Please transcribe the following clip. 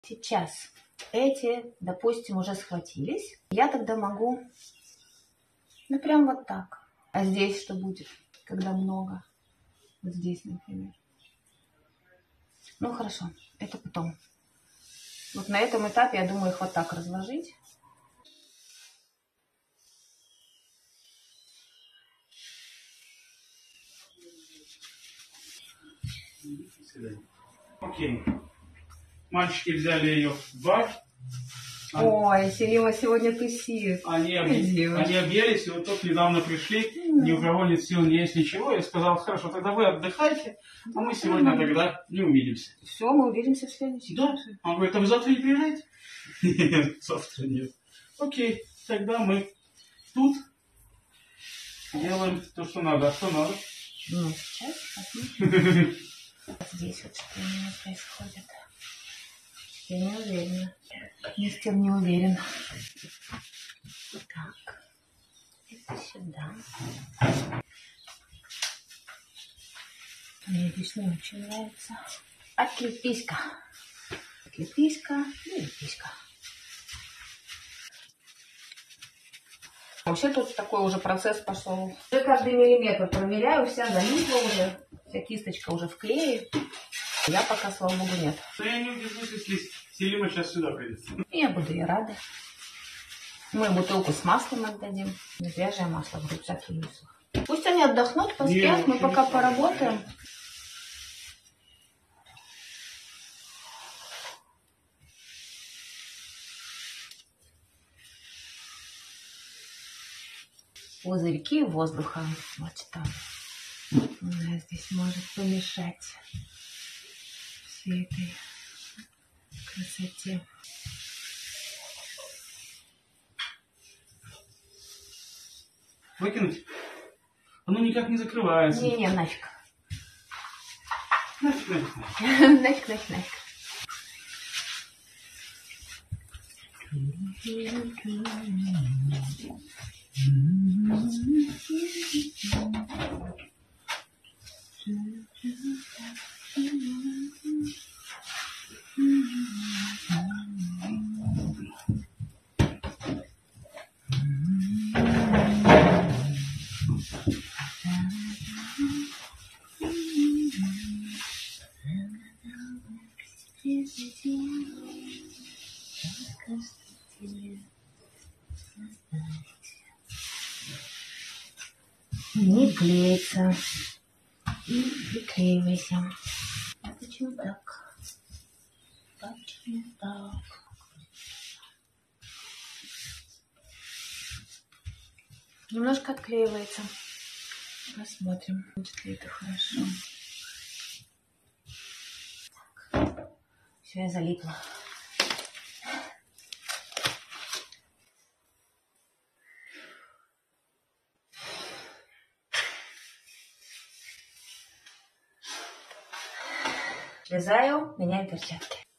Сейчас эти, допустим, уже схватились. Я тогда могу, ну, прям вот так. А здесь что будет, когда много? Вот здесь, например. Ну, хорошо, это потом. Вот на этом этапе, я думаю, их вот так разложить. Окей. Мальчики взяли ее в бар. Ой, Селима сегодня тусит. Они объелись, и вот тут недавно пришли, ни у кого нет сил, не есть ничего. Я сказал, хорошо, тогда вы отдыхайте, а мы сегодня тогда не увидимся. Все, мы увидимся в следующий раз. Да. Он говорит, а вы завтра не приезжаете? Нет, завтра нет. Окей, тогда мы тут делаем то, что надо. А что надо? Ну, сейчас посмотрим. Здесь вот что у меня происходит. Я не уверена. Мистер не уверен. Так. Это сюда. Мне здесь не очень нравится. Отлепись-ка. Отлепись-ка и лепись-ка. Вообще тут такой уже процесс пошел. Уже каждый миллиметр проверяю, вся залипла уже, вся кисточка уже в клее. Я пока, слава богу, нет. Но я не удивлюсь, если Селима сейчас сюда придет. Я буду и рада. Мы бутылку с маслом отдадим. Свежее масло, говорю, всякие высох. Пусть они отдохнут, поспят, мы пока поработаем. Пузырьки воздуха. Вот что у нас здесь может помешать всей этой красоте. Выкинуть? Оно никак не закрывается. Не-не, нафиг. Нафиг, нафиг, нафиг. Нафиг, нафиг, нафиг. Не клеится. И приклеивайся. А почему так? Почему так? Немножко отклеивается. Посмотрим, будет ли это хорошо. Так. Все, я залипла. Слезаю, меняю перчатки.